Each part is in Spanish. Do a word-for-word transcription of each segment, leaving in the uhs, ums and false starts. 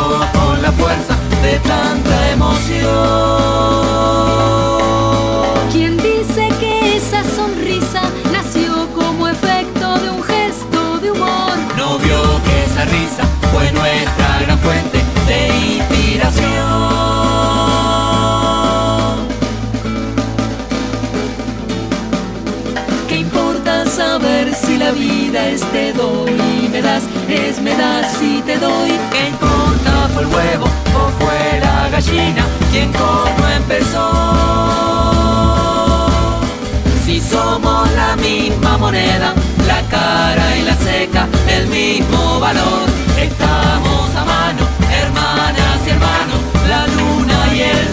con la fuerza de tanta emoción. ¿Quién dice que esa sonrisa nació como efecto de un gesto de humor? No vio que esa risa fue nuestra gran fuente de inspiración. ¿Qué importa saber si la vida es te doy y me das, es me das y te doy? ¿Qué importa fue el huevo o fue la gallina quien cómo empezó? Si somos la misma moneda, la cara y la seca, el mismo valor. Estamos a mano, hermanas y hermanos, la luna y el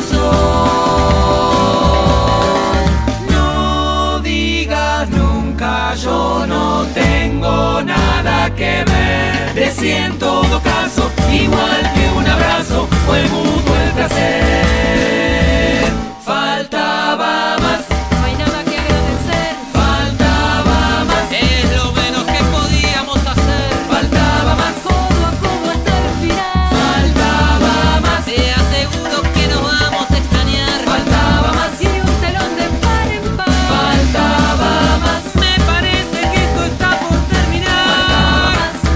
sol. No digas nunca yo no tengo nada que ver. Decía en todo caso, igual que un abrazo, fue mutuo el placer. Faltaba más. No hay nada que agradecer. Faltaba más. Es lo menos que podíamos hacer. Faltaba más. Codo a codo hasta el final. Faltaba más. Te aseguro que nos vamos a extrañar. Faltaba más. Y un telón de par en par. Faltaba más. Me parece que esto está por terminar.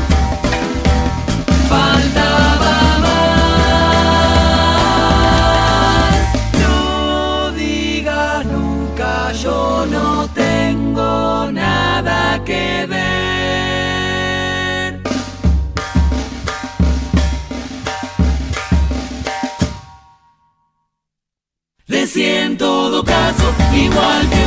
Faltaba más. No digas nunca yo no tengo nada que ver. Decía en todo caso, igual que